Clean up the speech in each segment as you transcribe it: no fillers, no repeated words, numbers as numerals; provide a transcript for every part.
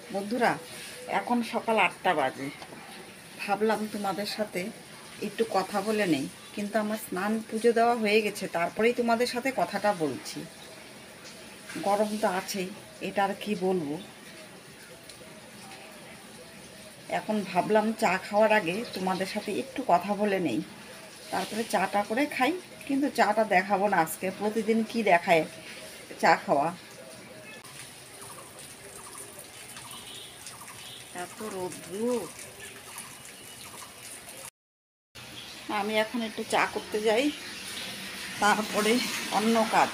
বন্ধুরা, এখন সকাল 8টা বাজে। ভাবলাম তোমাদের সাথে একটু কথা বলে নেই, কিন্তু আমার স্নান পুজো দেওয়া হয়ে গেছে, তারপরেই তোমাদের সাথে কথাটা বলছি। গরম তো আছেই, এটা আর কি বলবো। এখন ভাবলাম চা খাওয়ার আগে তোমাদের সাথে একটু কথা বলে নেই, তারপরে চাটা করে খাই। কিন্তু চাটা দেখাবো না আজকে, প্রতিদিন কি দেখায় চা খাওয়া। এত রৌদ্র। আমি এখন একটু চা করতে যাই, তারপরে অন্য কাজ।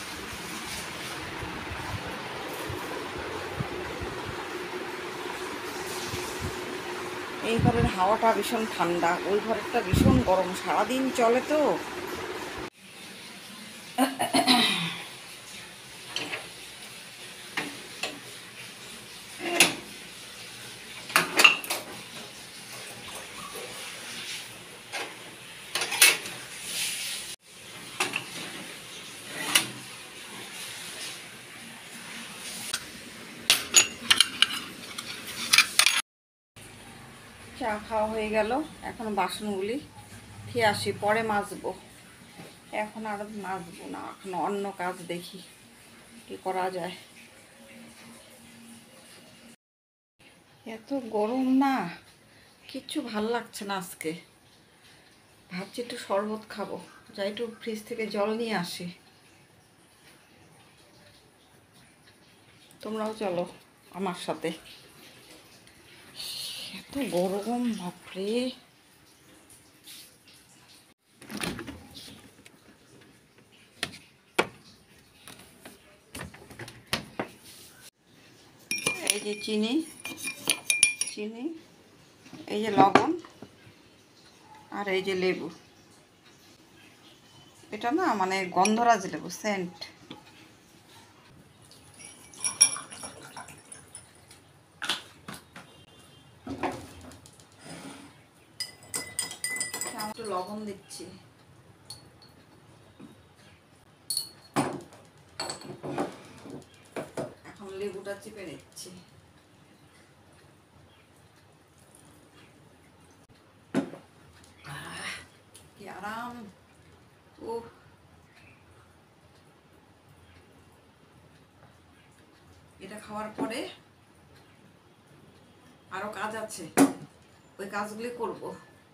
এই ঘরের হাওয়াটা ভীষণ ঠান্ডা, ওই ঘরেরটা ভীষণ গরম, সারাদিন চলে তো। চা খাওয়া হয়ে গেল, এখন বাসনগুলি ধুয়ে আসি, পরে মাজবো। এখন আর মাজবো না, এখন অন্য কাজ দেখি কি করা যায়। এত গরম না, কিচ্ছু ভাল লাগছে না আজকে। ভাবছি একটু শরবত খাবো, যাই একটু ফ্রিজ থেকে জল নিয়ে আসি। তোমরাও চলো আমার সাথে। এত গরম, বাপরে। এই যে চিনি, এই যে লবণ, আর এই যে লেবু। এটা না মানে গন্ধরাজ লেবু, সেন্ট। আমি একটু লবণ দিচ্ছি। এখন লেবুটা চিপে নিচ্ছি। কি আরাম। ও, এটা খাওয়ার পরে আরো কাজ আছে, ওই কাজগুলি করব।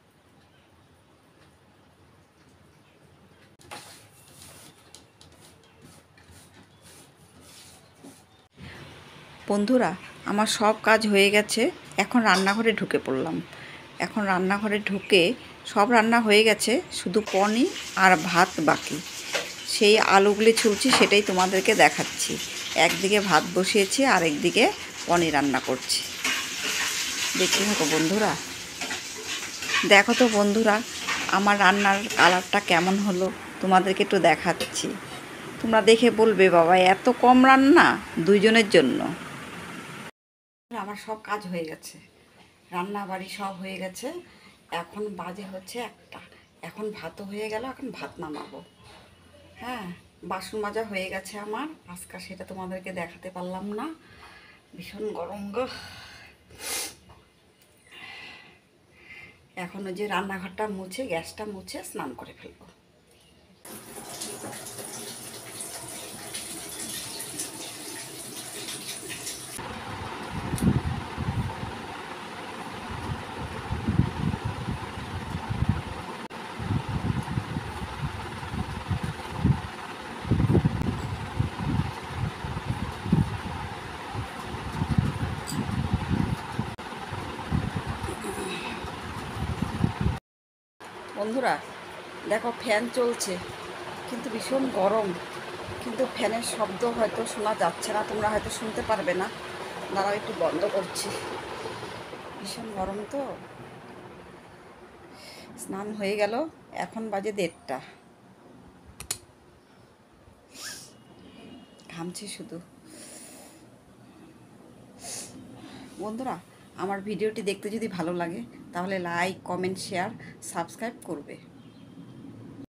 বন্ধুরা, আমার সব কাজ হয়ে গেছে, এখন রান্নাঘরে ঢুকে পড়লাম। এখন রান্নাঘরে ঢুকে সব রান্না হয়ে গেছে, শুধু পনির আর ভাত বাকি। সেই আলুগুলি ছুলছি, সেটাই তোমাদেরকে দেখাচ্ছি। একদিকে ভাত বসিয়েছি, আর একদিকে পনির রান্না করছি। দেখতে থাকো বন্ধুরা। দেখো তো বন্ধুরা, আমার রান্নার কালারটা কেমন হলো তোমাদেরকে একটু দেখাচ্ছি। তোমরা দেখে বলবে, বাবা এত কম রান্না দুইজনের জন্য। আমার সব কাজ হয়ে গেছে, রান্না বাড়ি সব হয়ে গেছে। এখন বাজে হচ্ছে 1টা। এখন ভাতও হয়ে গেল, এখন ভাত নামাবো। হ্যাঁ, বাসন মাজা হয়ে গেছে আমার। আজকে সেটা তোমাদেরকে দেখাতে পারলাম না, ভীষণ গরম গো। এখন ওই যে রান্নাঘরটা মুছে, গ্যাসটা মুছে স্নান করে ফেলবো। বন্ধুরা দেখো, ফ্যান চলছে কিন্তু ভীষণ গরম। কিন্তু ফ্যানের শব্দ হয়তো শোনা যাচ্ছে না, তোমরা হয়তো শুনতে পারবে না। দাঁড়াও একটু বন্ধ করছি, ভীষণ গরম তো। স্নান হয়ে গেল, এখন বাজে 1:30। ঘামছি শুধু। বন্ধুরা, আমার ভিডিওটি দেখতে যদি ভালো লাগে তাহলে লাইক, কমেন্ট, শেয়ার, সাবস্ক্রাইব করবে।